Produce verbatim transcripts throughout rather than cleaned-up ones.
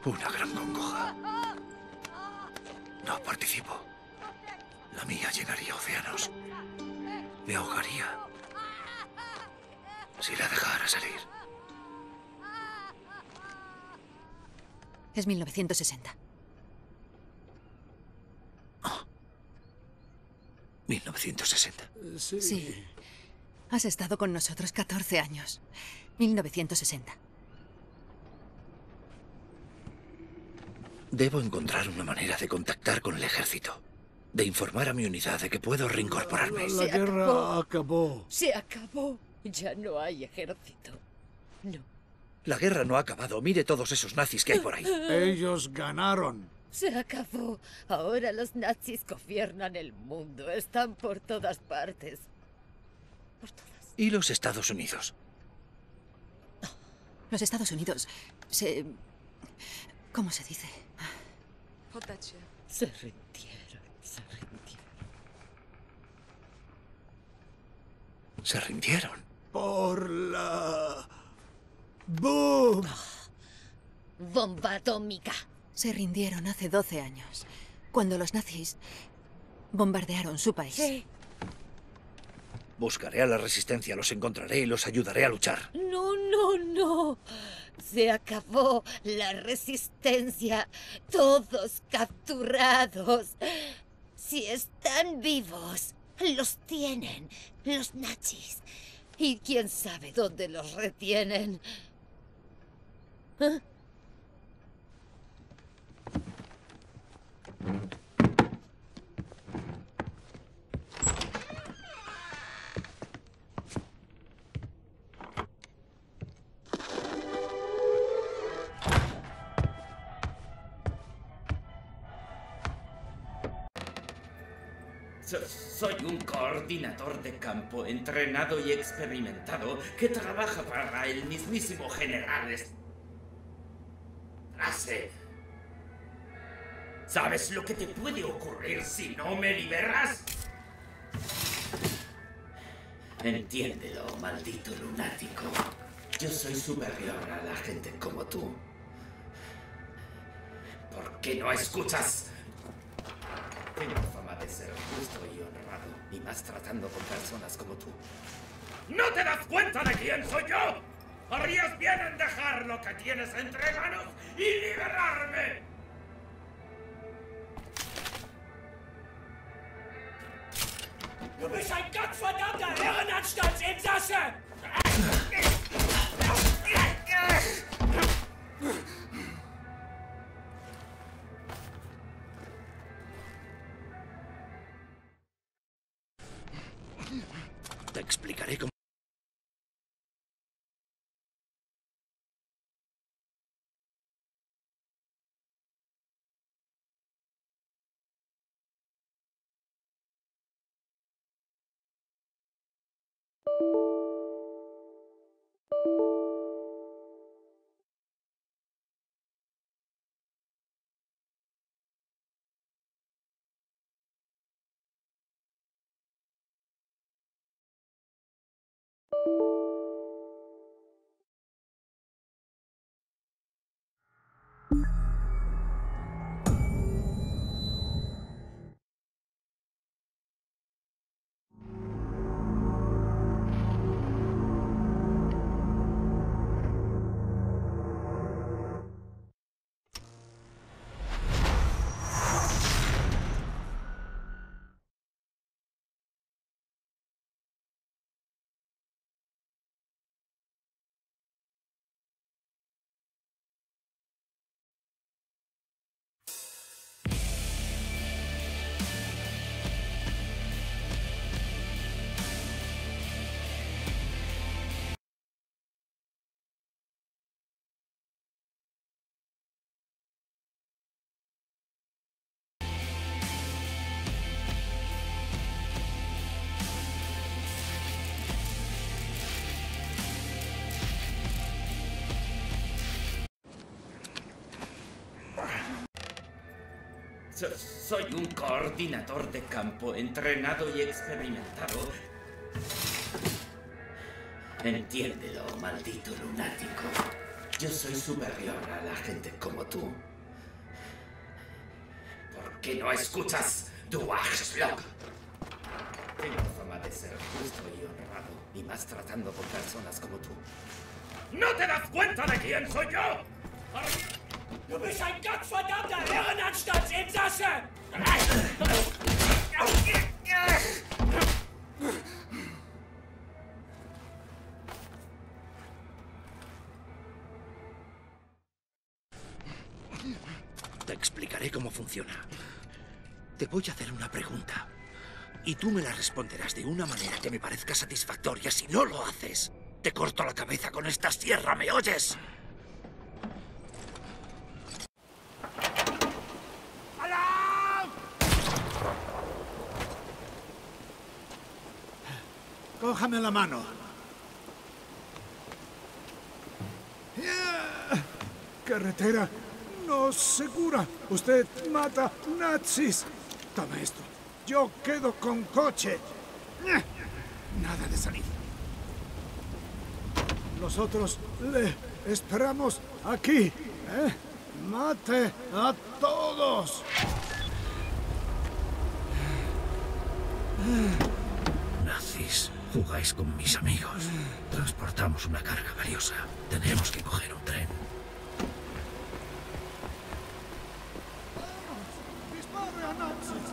Una gran congoja. No participo. La mía llenaría océanos. Me ahogaría si la dejara salir. Es mil novecientos sesenta. Oh. mil novecientos sesenta. Sí. Sí. Has estado con nosotros catorce años. mil novecientos sesenta. Debo encontrar una manera de contactar con el ejército. De informar a mi unidad de que puedo reincorporarme. La, la guerra acabó. acabó. Se acabó. Ya no hay ejército. No. La guerra no ha acabado. Mire todos esos nazis que hay por ahí. Ellos ganaron. Se acabó. Ahora los nazis gobiernan el mundo. Están por todas partes. Por todas. ¿Y los Estados Unidos? Los Estados Unidos se... ¿Cómo se dice? Se rindieron, se rindieron. Se rindieron. Por la... ¡Boom! Oh. Bomba atómica. Se rindieron hace doce años, cuando los nazis bombardearon su país. Sí. Buscaré a la resistencia, los encontraré y los ayudaré a luchar. No, no, no. Se acabó la resistencia. Todos capturados. Si están vivos, los tienen los nazis. Y quién sabe dónde los retienen. ¿Eh? Soy un coordinador de campo entrenado y experimentado que trabaja para el mismísimo general Strasser. ¿Sabes lo que te puede ocurrir si no me liberas? Entiéndelo, maldito lunático. Yo soy superior a la gente como tú. ¿Por qué no escuchas? Tengo fama de ser justo y honrado, y más tratando con personas como tú. ¿No te das cuenta de quién soy yo? Harías bien en dejar lo que tienes entre manos y liberarme. Du bist ein gottverdammter Irrenanstaltsinsasse! Te explicaré cómo... Soy un coordinador de campo entrenado y experimentado. Entiéndelo, maldito lunático. Yo soy superior a la gente como tú. tú. ¿Por qué no escuchas, du Arschloch? Tengo fama de ser justo y honrado, y más tratando con personas como tú. ¿No te das cuenta de quién soy yo? Du bist ein gottverdammter Irrenanstaltsinsasse! Te explicaré cómo funciona. Te voy a hacer una pregunta. Y tú me la responderás de una manera que me parezca satisfactoria. Si no lo haces, te corto la cabeza con esta sierra, ¿me oyes? Cójame la mano. Carretera no segura. Usted mata nazis. Toma esto. Yo quedo con coche. Nada de salir. Nosotros le esperamos aquí. ¿Eh? Mate a todos. Nazis, jugáis con mis amigos. Transportamos una carga valiosa. Tenemos que coger un tren. ¡Dispare a nazis!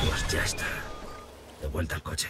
Pues ya está. De vuelta al coche.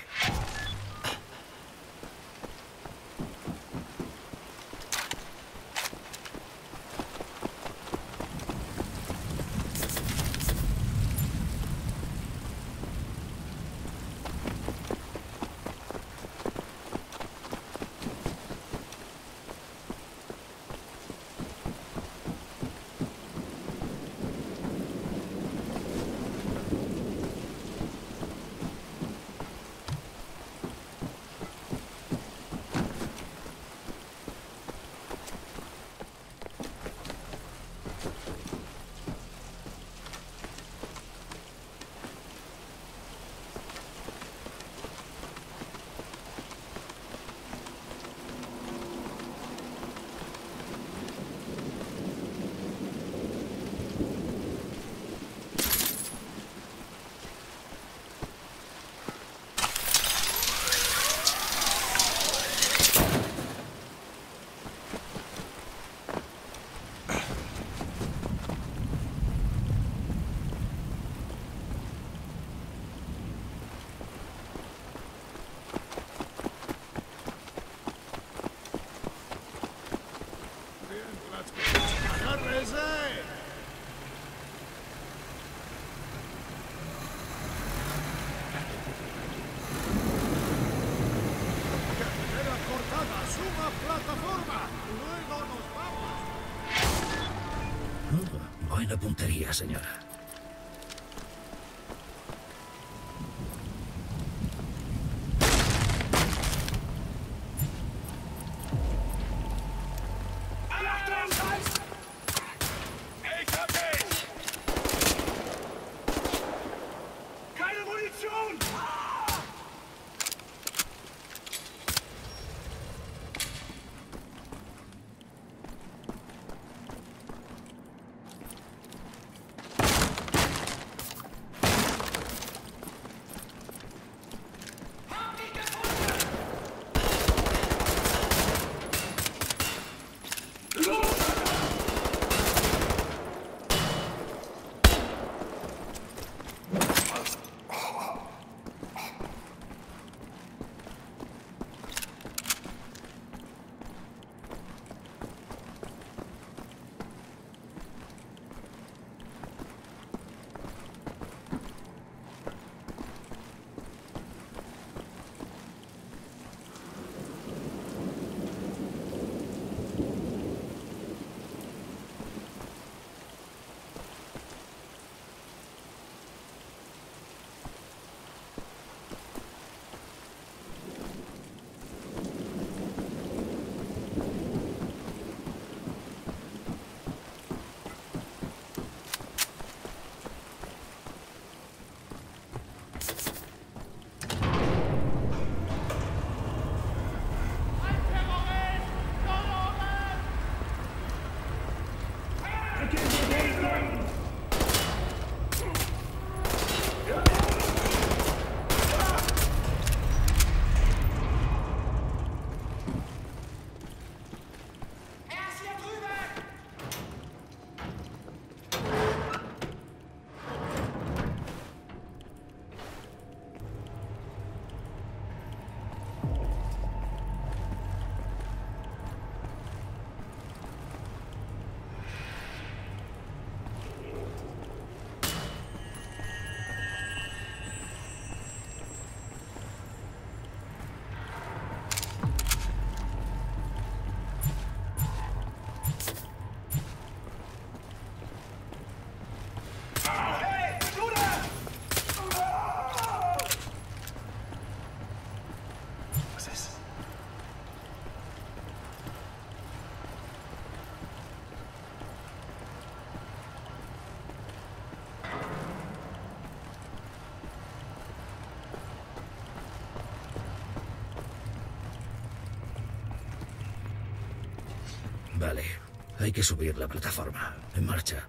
Buena puntería, señora. Vale, hay que subir la plataforma. En marcha.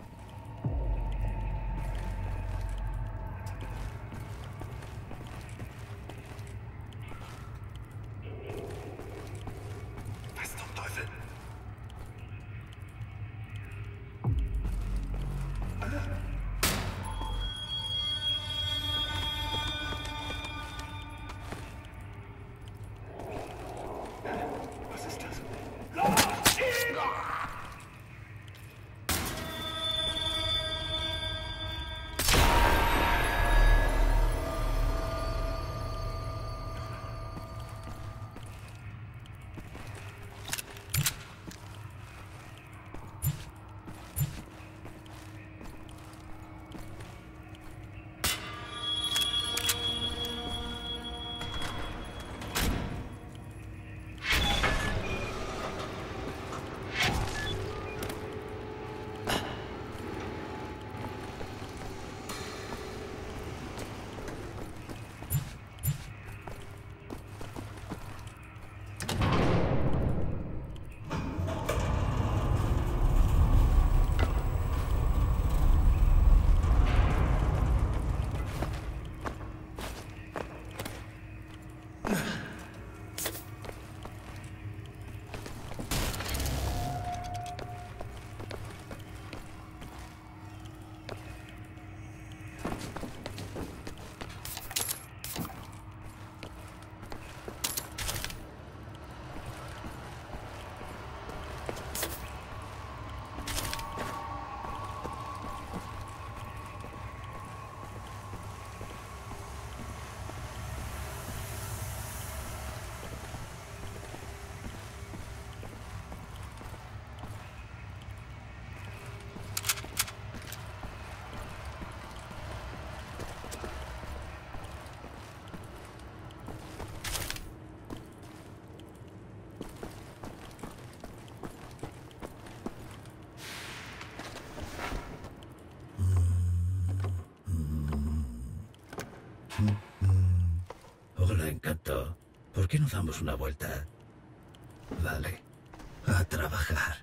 Hola, Encanto. ¿Por qué no damos una vuelta? Vale. A trabajar.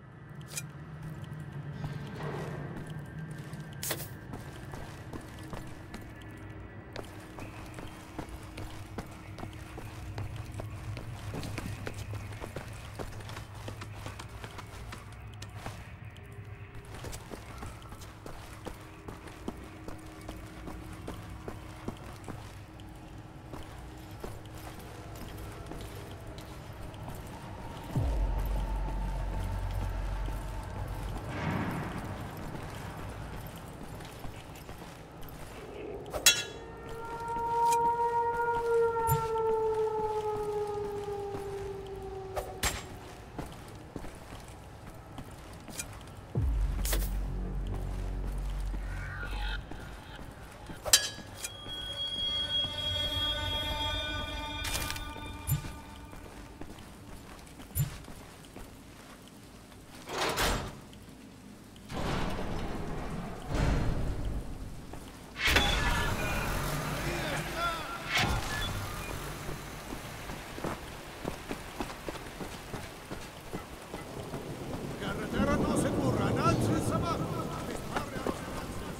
Carretera no segura, nazis abajo. Dispare a los nazis.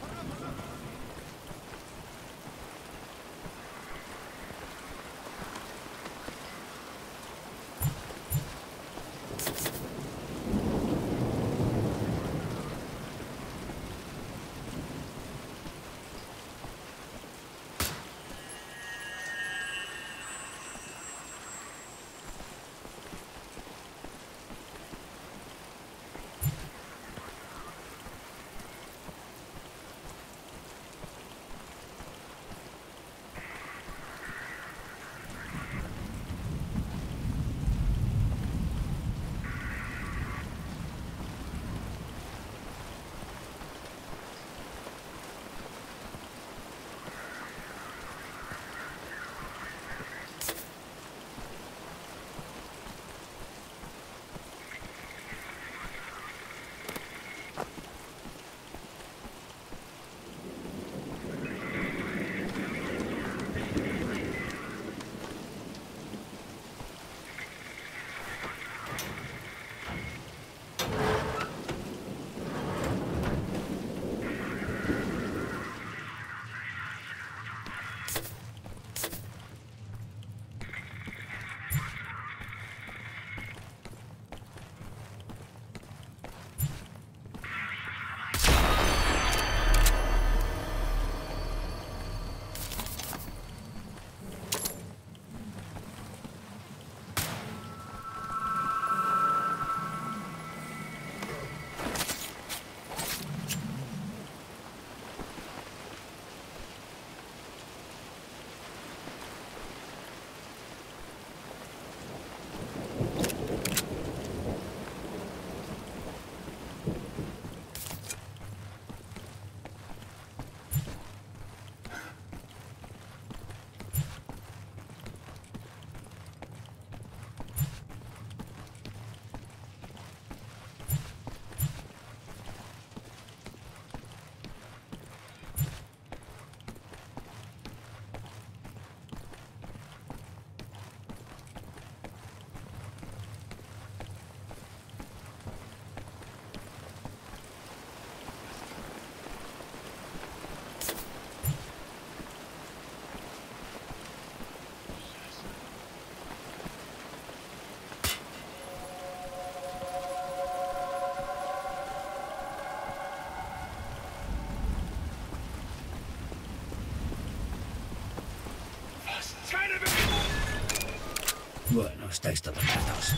Bueno, estáis todos muertos.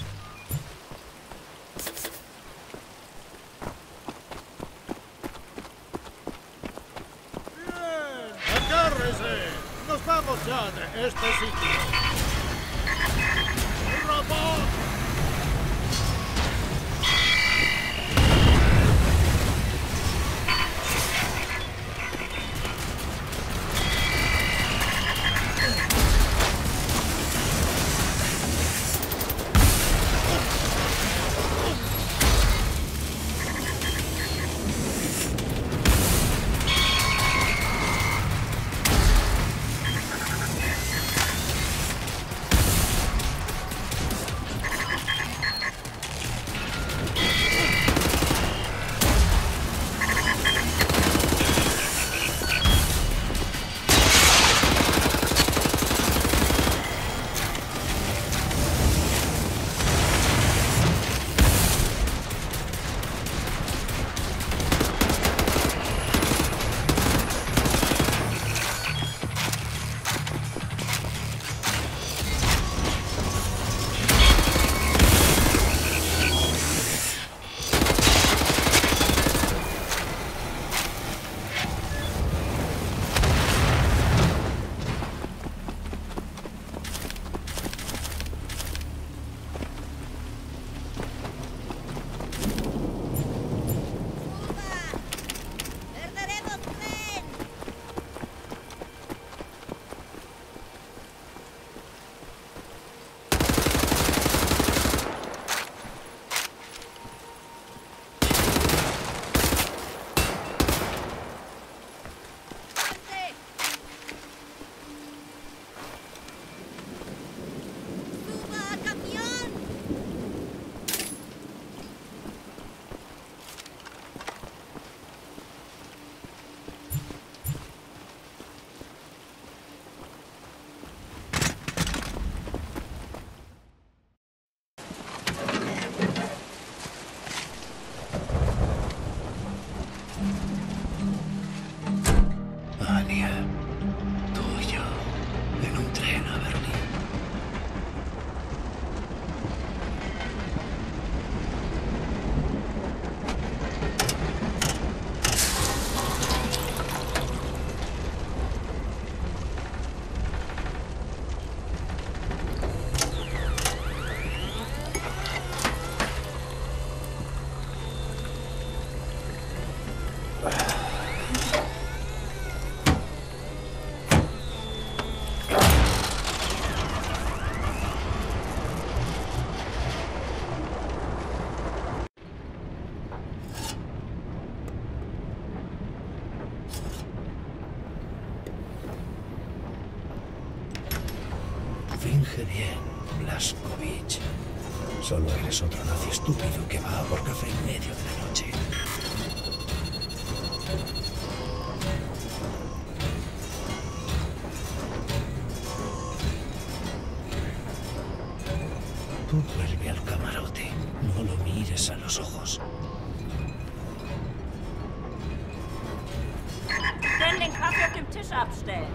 ¡Bien! ¡Agárrese! ¡Nos vamos ya de este sitio! ¡Robot! día, tú y yo, en un tren a Berlín. Finge bien, Blazkowicz. Solo eres otro nazi estúpido que va por café en medio de la noche. Tú vuelve al camarote. No lo mires a los ojos. Können den Kaffee auf dem Tisch abstellen.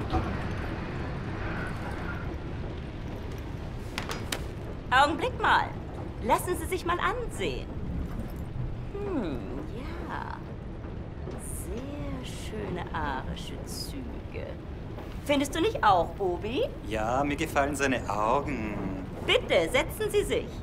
Augenblick mal. Lassen Sie sich mal ansehen. Hm, ja. Sehr schöne arische Züge. Findest du nicht auch, Bobi? Ja, mir gefallen seine Augen. Bitte, setzen Sie sich.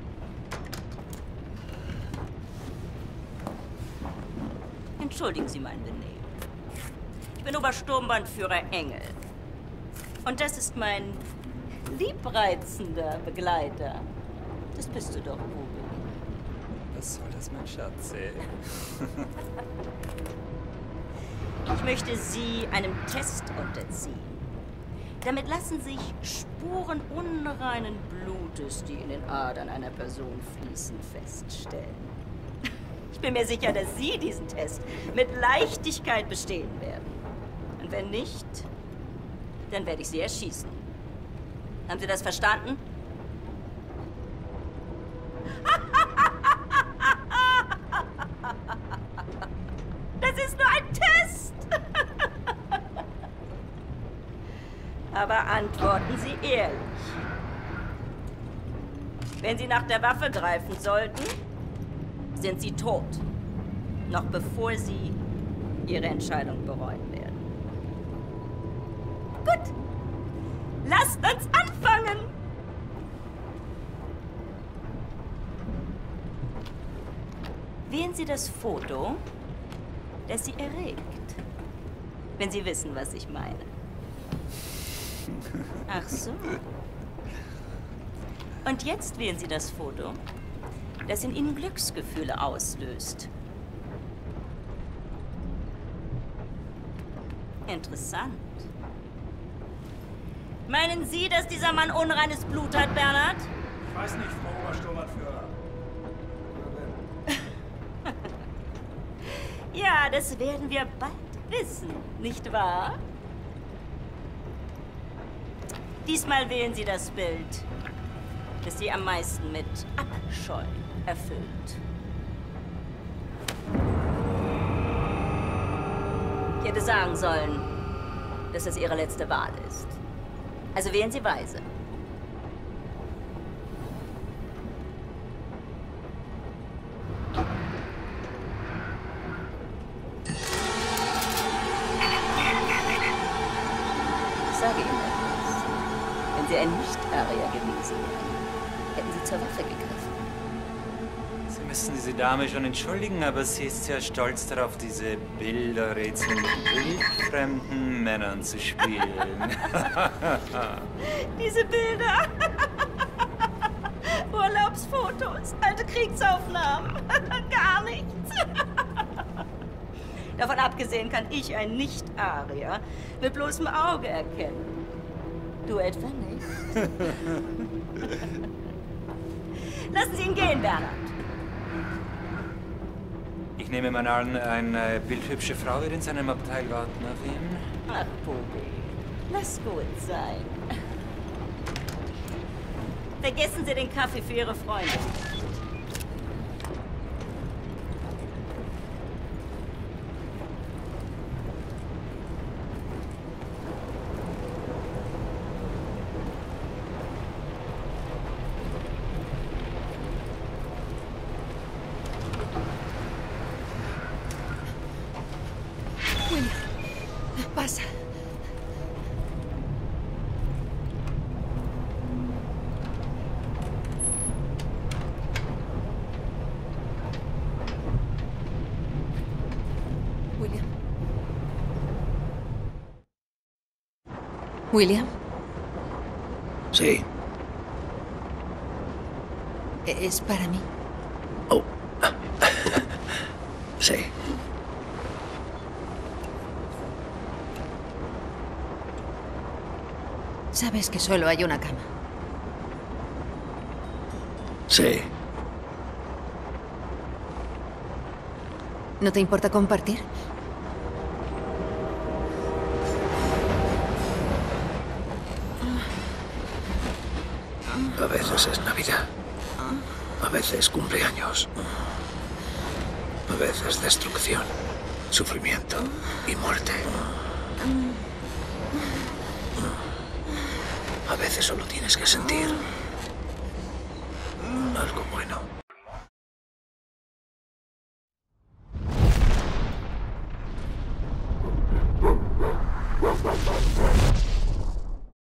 Entschuldigen Sie mein Benehmen. Ich bin Obersturmbannführer Engel. Und das ist mein liebreizender Begleiter. Das bist du doch, Bobi. Was soll das, mein Schatz? Ich möchte Sie einem Test unterziehen. Damit lassen sich Spuren unreinen Blutes, die in den Adern einer Person fließen, feststellen. Ich bin mir sicher, dass Sie diesen Test mit Leichtigkeit bestehen werden. Und wenn nicht, dann werde ich Sie erschießen. Haben Sie das verstanden? Das ist nur ein Test! Aber antworten Sie ehrlich. Wenn Sie nach der Waffe greifen sollten, sind Sie tot. Noch bevor Sie Ihre Entscheidung bereuen werden. Gut. Lasst uns anfangen! Wählen Sie das Foto, das Sie erregt. Wenn Sie wissen, was ich meine. Ach so. Und jetzt wählen Sie das Foto, das in Ihnen Glücksgefühle auslöst. Interessant. Meinen Sie, dass dieser Mann unreines Blut hat, Bernhard? Ich weiß nicht, Frau Obersturmbannführer. Ja, das werden wir bald wissen, nicht wahr? Diesmal wählen Sie das Bild, das Sie am meisten mit Abscheu erfüllt. Ich hätte sagen sollen, dass es Ihre letzte Wahl ist. Also wählen Sie weise. Ich sage Ihnen etwas. Wenn Sie ein Nicht-Arier gewesen wären, hätten Sie zur Waffe gegriffen. Sie müssen diese Dame schon entschuldigen, aber sie ist sehr stolz darauf, diese Bilderrätsel mit wildfremden Männern zu spielen. Diese Bilder. Urlaubsfotos, alte Kriegsaufnahmen. Gar nichts. Davon abgesehen kann ich ein Nicht-Arier mit bloßem Auge erkennen. Du etwa nicht? Lassen Sie ihn gehen, Bernhard. Ich nehme mal an, eine bildhübsche Frau wird in seinem Abteil warten auf ihn. Ach, Bobi, lass gut sein. Vergessen Sie den Kaffee für Ihre Freunde. William, pasa. William. William. Sí. Es para mí. Oh. Sí. Sabes que solo hay una cama. Sí. ¿No te importa compartir? A veces es Navidad. A veces cumpleaños. A veces destrucción, sufrimiento y muerte. A veces solo tienes que sentir algo bueno.